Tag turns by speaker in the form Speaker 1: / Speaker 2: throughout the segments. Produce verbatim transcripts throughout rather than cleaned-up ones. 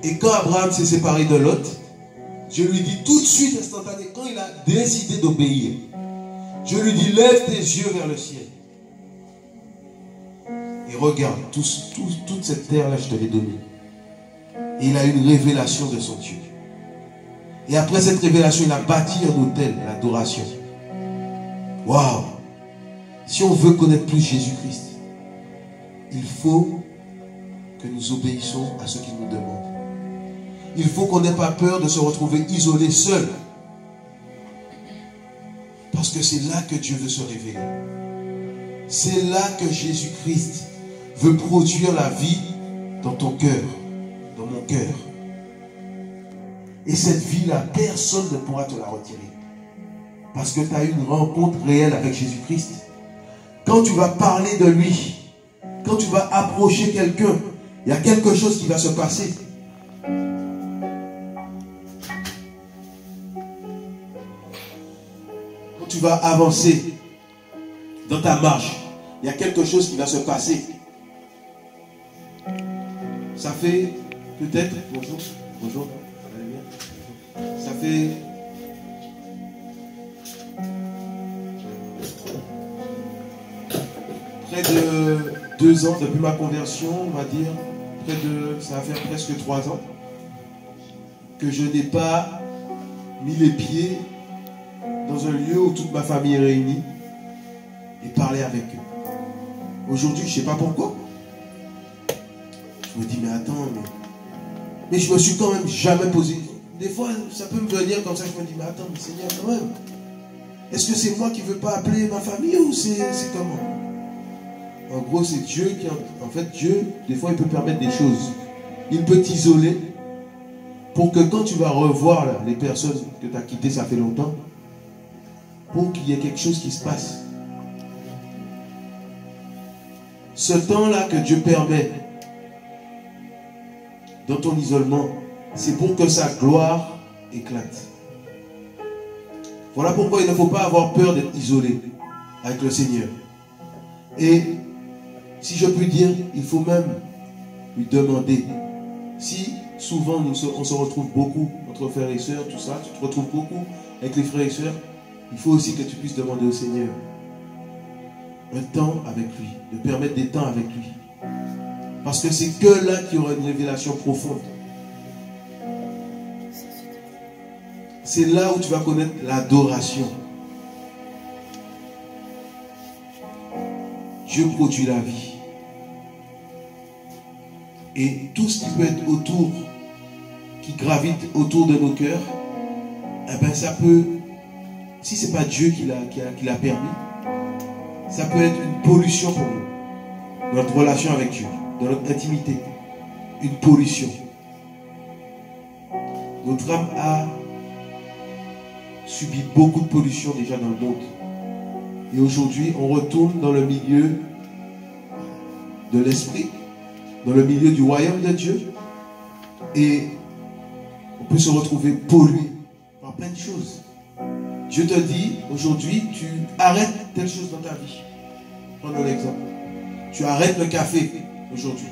Speaker 1: Et quand Abraham s'est séparé de Lot, je lui dis tout de suite, instantané, quand il a décidé d'obéir, je lui dis, lève tes yeux vers le ciel. Et regarde, tout, tout, toute cette terre-là, je te l'ai donnée. Et il a une révélation de son Dieu. Et après cette révélation, il a bâti un autel, l'adoration. Waouh! Si on veut connaître plus Jésus-Christ, il faut que nous obéissons à ce qu'il nous demande. Il faut qu'on n'ait pas peur de se retrouver isolé, seul. Parce que c'est là que Dieu veut se révéler. C'est là que Jésus-Christ veut produire la vie dans ton cœur, dans mon cœur. Et cette vie-là, personne ne pourra te la retirer. Parce que tu as eu une rencontre réelle avec Jésus-Christ. Quand tu vas parler de lui, quand tu vas approcher quelqu'un, il y a quelque chose qui va se passer. Quand tu vas avancer dans ta marche, il y a quelque chose qui va se passer. Ça fait peut-être, bonjour, bonjour, ça fait près de deux ans depuis ma conversion, on va dire, près de, ça va faire presque trois ans, que je n'ai pas mis les pieds dans un lieu où toute ma famille est réunie et parler avec eux. Aujourd'hui, je ne sais pas pourquoi. Je me dis, mais attends, mais, mais je me suis quand même jamais posé. Des fois, ça peut me venir comme ça, je me dis, mais attends, mais Seigneur, quand même, est-ce que c'est moi qui ne veux pas appeler ma famille ou c'est comment? En gros, c'est Dieu qui... En fait, Dieu, des fois, il peut permettre des choses. Il peut t'isoler pour que quand tu vas revoir là, les personnes que tu as quittées, ça fait longtemps, pour qu'il y ait quelque chose qui se passe. Ce temps-là que Dieu permet dans ton isolement, c'est pour que sa gloire éclate. Voilà pourquoi il ne faut pas avoir peur d'être isolé avec le Seigneur. Et si je puis dire, il faut même lui demander. Si souvent nous, on se retrouve beaucoup entre frères et sœurs, tout ça, tu te retrouves beaucoup avec les frères et sœurs, il faut aussi que tu puisses demander au Seigneur un temps avec lui, de permettre des temps avec lui. Parce que c'est que là qu'il y aura une révélation profonde. C'est là où tu vas connaître l'adoration. Dieu produit la vie. Et tout ce qui peut être autour, qui gravite autour de nos cœurs, eh ben ça peut, si ce n'est pas Dieu qui l'a qui a, qui l'a permis, ça peut être une pollution pour nous. Notre relation avec Dieu, dans notre intimité. Une pollution. Notre âme a subi beaucoup de pollution déjà dans le monde. Et aujourd'hui, on retourne dans le milieu de l'esprit, dans le milieu du royaume de Dieu. Et on peut se retrouver pollué par plein de choses. Dieu te dit, aujourd'hui, tu arrêtes telle chose dans ta vie. Prenons l'exemple. Tu arrêtes le café aujourd'hui.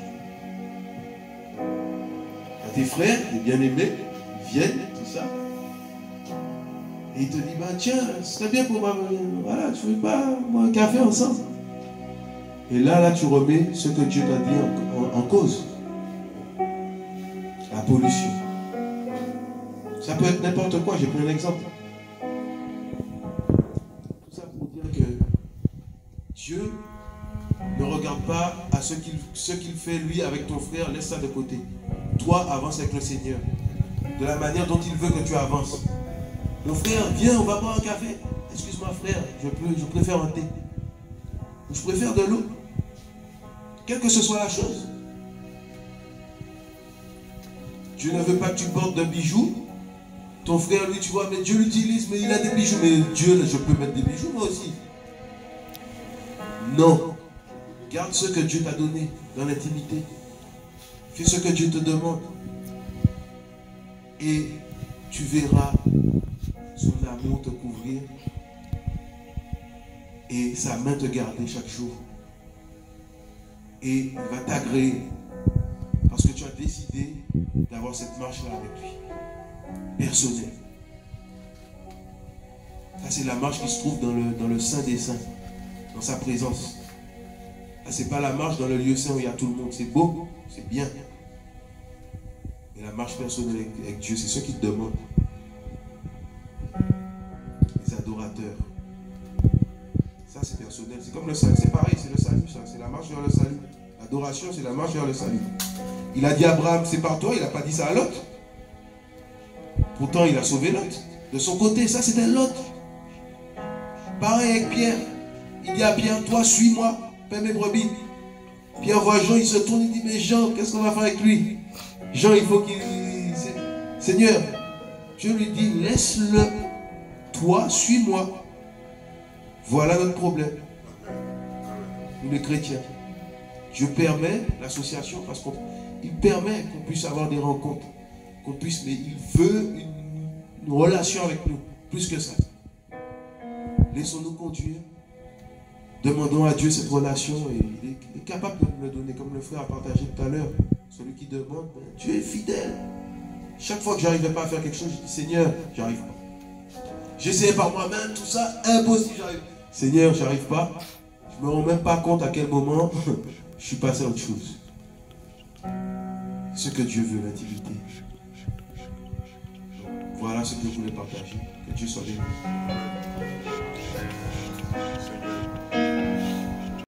Speaker 1: Tes frères, les bien-aimés, viennent, tout ça. Et il te dit, bah tiens, ce serait bien pour moi, voilà, tu veux pas boire un café ensemble. Et là, là, tu remets ce que Dieu t'a dit en, en, en cause. La pollution. Ça peut être n'importe quoi, j'ai pris un exemple. Tout ça pour dire que Dieu ne regarde pas à ce qu'il ce qu'il fait lui avec ton frère, laisse ça de côté. Toi, avance avec le Seigneur. De la manière dont il veut que tu avances. Mon frère, viens, on va boire un café. Excuse-moi frère, je, peux, je préfère un thé. Je préfère de l'eau. Quelle que ce soit la chose. Dieu ne veut pas que tu portes de bijoux. Ton frère, lui, tu vois, mais Dieu l'utilise, mais il a des bijoux. Mais Dieu, je peux mettre des bijoux moi aussi. Non. Garde ce que Dieu t'a donné dans l'intimité. Fais ce que Dieu te demande. Et tu verras son amour te couvrir et sa main te garder chaque jour. Et il va t'agréer parce que tu as décidé d'avoir cette marche-là avec lui. Personnelle. Ça, c'est la marche qui se trouve dans le, dans le Saint des Saints, dans sa présence. Ça, c'est pas la marche dans le lieu saint où il y a tout le monde. C'est beau, c'est bien. Mais la marche personnelle avec, avec Dieu, c'est ce qu'il te demande. Les adorateurs. Ça, c'est personnel. C'est comme le salut. C'est pareil, c'est le salut, ça. C'est la marche vers le salut. L'adoration, c'est la marche vers le salut. Il a dit à Abraham, c'est par toi. Il n'a pas dit ça à Lot. Pourtant, il a sauvé Lot. De son côté, ça, c'était Lot. Pareil avec Pierre. Il dit à Pierre, toi, suis-moi, paie mes brebis. Pierre voit Jean, il se tourne, il dit, mais Jean, qu'est-ce qu'on va faire avec lui? Jean, il faut qu'il... Seigneur, Dieu lui dit, laisse-le, toi, suis-moi. Voilà notre problème. Nous, les chrétiens. Dieu permet l'association parce qu'il permet qu'on puisse avoir des rencontres. Qu'on puisse, mais il veut une, une relation avec nous, plus que ça. Laissons-nous conduire. Demandons à Dieu cette relation et il est, il est capable de nous le donner, comme le frère a partagé tout à l'heure. Celui qui demande, ben, Dieu est fidèle. Chaque fois que je n'arrivais pas à faire quelque chose, je dis, Seigneur, j'arrive pas. J'essayais par moi-même, tout ça, impossible, j'arrive. Seigneur, j'arrive pas. Je ne me rends même pas compte à quel moment je suis passé à autre chose. Ce que Dieu veut, l'intimité. Voilà ce que je voulais partager. Que Dieu soit béni.